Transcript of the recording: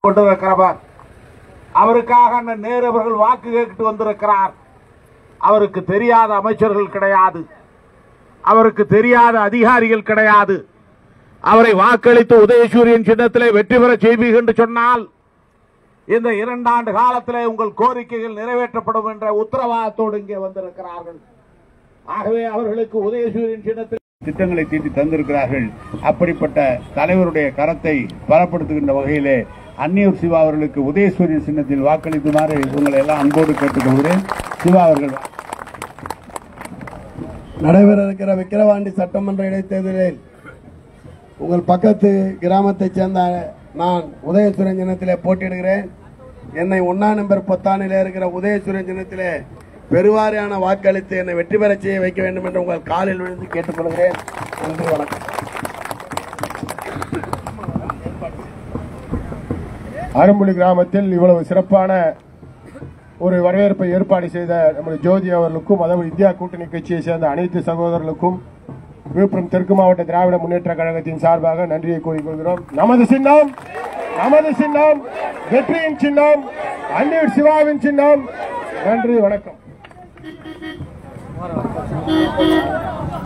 கொண்டிருக்கிறவர். அவருக்காக அண்ணன் நேரு அவர்கள் வாக்கு கேட்டு வந்திருக்கிறார். அவருக்கு தெரியாத அமைச்சர்கள் கிடையாது, அவருக்கு தெரியாத அதிகாரிகள் கிடையாது. அவரை வாக்களித்து உதயசூரியன் சின்னத்திலே வெற்றி பெற செய்வீர்கள் என்று சொன்னால் இந்த 2 ஆண்டு காலத்திலே உங்கள் கோரிக்கைகள் நிறைவேற்றப்படும் என்ற உத்தரவாதத்தோடு இங்கே வந்திருக்கிறார்கள். ஆகவே அவர்களுக்கு உதயசூரியன் சின்னத்தில் திட்டங்களை தீட்டி தந்திருக்கிறார்கள். அப்படிப்பட்ட தலைவருடைய கரத்தை பலப்படுத்துகின்ற வகையிலே அன்னியூர் சிவா அவர்களுக்கு உதயசூரியன் சின்னத்தில் வாக்களிக்குமாறு உங்களை எல்லாம் அன்போடு கேட்டுக்கொள்கிறேன். சிவா அவர்கள். நடைபெற இருக்கிற விக்கிரவாண்டி சட்டமன்ற இடைத்தேர்தலில் உங்கள் பக்கத்து கிராமத்தைச் சேர்ந்த நான் உதயசூரியன் சின்னத்திலே போட்டியிடுகிறேன். என்னை 1ஆம் நம்பர் பொத்தானிலே இருக்கிற உதயசூரியன் சின்னத்திலே பெருவாரியான வாக்களித்து என்னை வெற்றி பெற செய்ய வைக்க வேண்டும் என்று உங்கள் காலில் விழுந்து கேட்டுக்கொள்கிறேன். நன்றி, வணக்கம். அரும்புலி கிராமத்தில் இவ்வளவு சிறப்பான ஒரு வரவேற்பை ஏற்பாடு செய்த நம்முடைய ஜோதி அவர்களுக்கும், அதாவது இந்தியா கூட்டணி கட்சியை சேர்ந்த அனைத்து சகோதரர்களுக்கும் விழுப்புரம் தெற்கு மாவட்ட திராவிட முன்னேற்ற கழகத்தின் சார்பாக நன்றியை கூறிக்கொள்கிறோம். நமது சின்னம் வெற்றியின் சின்னம், அன்னியூர் சிவாவின் சின்னம். நன்றி, வணக்கம்.